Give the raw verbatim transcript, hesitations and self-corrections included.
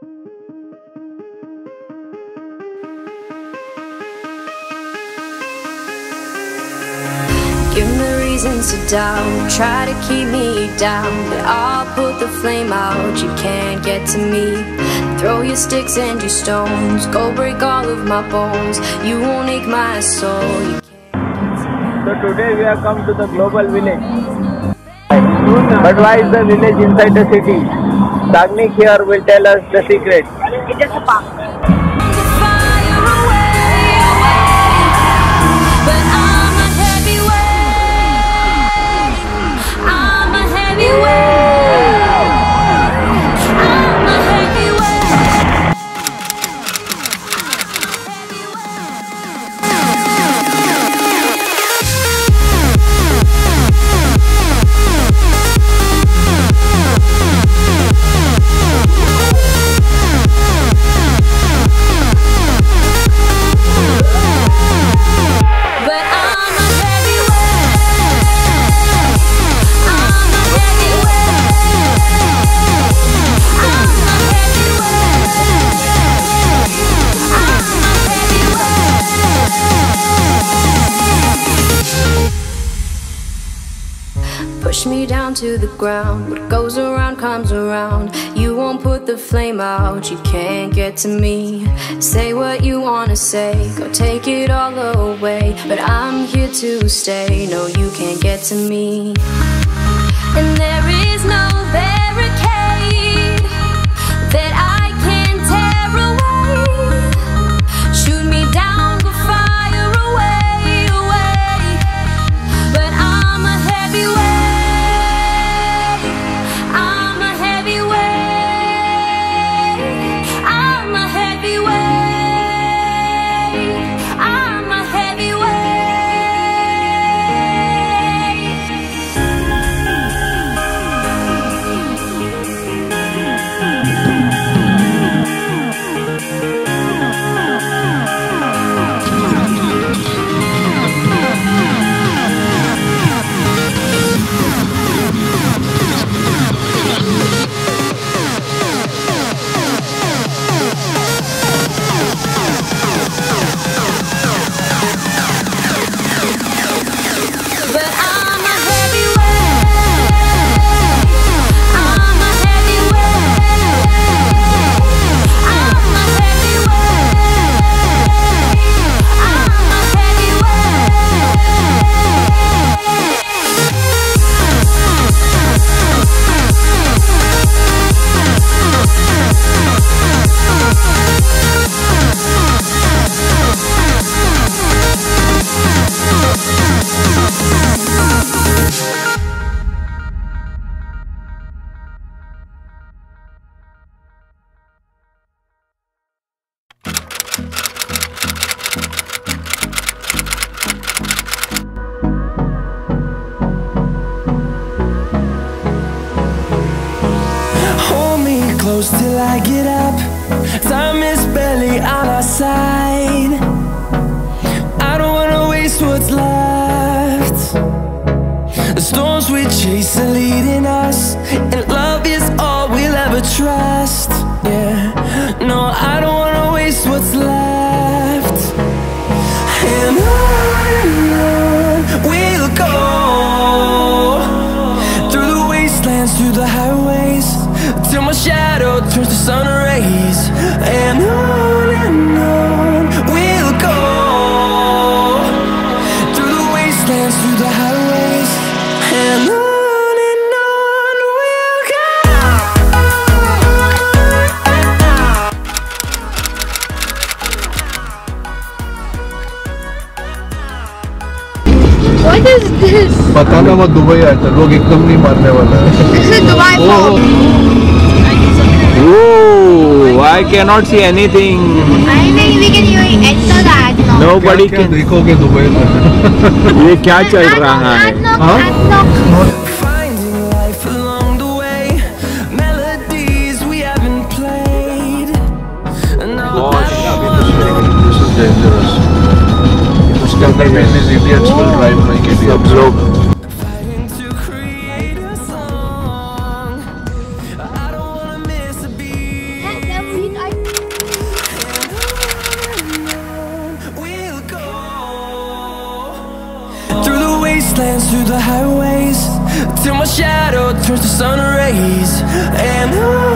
Give me reasons to doubt, try to keep me down, but I'll put the flame out, you can't get to me. Throw your sticks and your stones, go break all of my bones, you won't ache my soul, you can't. So today we have come to the global village. But why is the village inside the city? Sagnik here will tell us the secret. It is a park. Push me down to the ground, what goes around comes around, you won't put the flame out, you can't get to me. Say what you wanna say, go take it all away, but I'm here to stay, no you can't get to me. And there is no barricade that I can tear away. Shoot me down, go fire away, away, but I'm a heavyweight. Close till I get up, time is barely on our side. I don't wanna waste what's left. The storms we chase are leading us, and love is all we'll ever trust. Yeah, no, I don't wanna waste what's left. And on and on we'll go, through the wastelands, through the highways, till my shadow turns to sun rays. And on and on we'll go, through the wastelands, through the highways, and on. What is this? पता ना मैं Dubai आया था, लोग एकदम नहीं मानने वाला है। This is Dubai fog. Oh, I cannot see anything. I think we can even enter that now. Nobody can देखोगे दुबई में। ये क्या चल रहा है? हाँ? Finding life along the way, melodies we haven't played. Gosh, this is dangerous. उसके अंदर में these idiots will drive like idiots. सब लोग That we the highways till my shadow turns to sun rays. And I